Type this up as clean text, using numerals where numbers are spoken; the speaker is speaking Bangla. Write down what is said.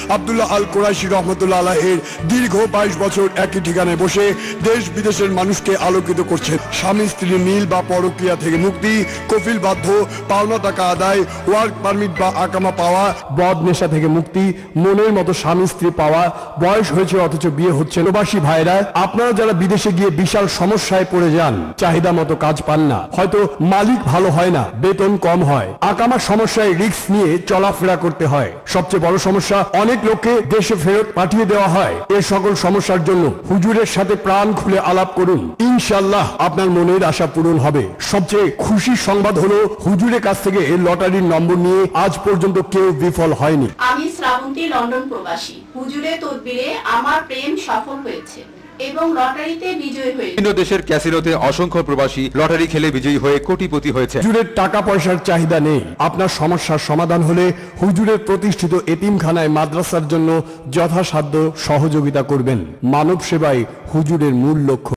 আব্দুল্লাহ আল কুরাইশি রহমতুল্লাহ আলাইহির দীর্ঘ 22 বছর একই ঠিকানায় বসে দেশ বিদেশের মানুষকে আলোকিত করছেন। স্বামী স্ত্রীর মিল বা পরকীয়া থেকে মুক্তি, কফিল বাধ্য, পাওনা টাকা আদায়, ওয়ার্ক পারমিট বা আকামা পাওয়া, বদ নেশা থেকে মুক্তি, মনের মতো স্বামী স্ত্রী পাওয়া, বয়স হয়েছে অথচ বিয়ে হচ্ছে। প্রবাসী ভাইরা, আপনারা যারা বিদেশে গিয়ে বিশাল সমস্যায় পড়ে যান, চাহিদা মতো কাজ পান না, হয়তো মালিক ভালো হয় না, বেতন কম হয়, আকামা সমস্যায় রিস্ক নিয়ে চলাফেরা করতে হয়, সবচেয়ে বড় সমস্যা অনেক লোককে দেশে ফেরত পাঠিয়ে দেওয়া হয়। এই সকল সমস্যার জন্য হুজুরের সাথে প্রাণ খুলে আলাপ করুন, ইনশাআল্লাহ আপনার মনের আশা পূরণ হবে। সবচেয়ে খুশির সংবাদ হলো হুজুরের কাছ থেকে এই লটারির নম্বর নিয়ে আজ পর্যন্ত কেউ বিফল হয়নি। আমি শ্রাবন্তী, লন্ডন প্রবাসী। হুজুরের তদবিরে আমার প্রেম সফল হয়েছে এবং লটারিতে বিজয়ী হয়েছে। বিভিন্ন দেশের ক্যাসিনোতে অসংখ্য প্রবাসী লটারি খেলে বিজয়ী হয়ে কোটিপতি হয়েছে। হুজুরের টাকা পয়সার চাহিদা নেই। আপনার সমস্যার সমাধান হলে হুজুরের প্রতিষ্ঠিত এতিমখানায় মাদ্রাসার জন্য যথাসাধ্য সহযোগিতা করবেন। মানব সেবাই হুজুরের মূল লক্ষ্য।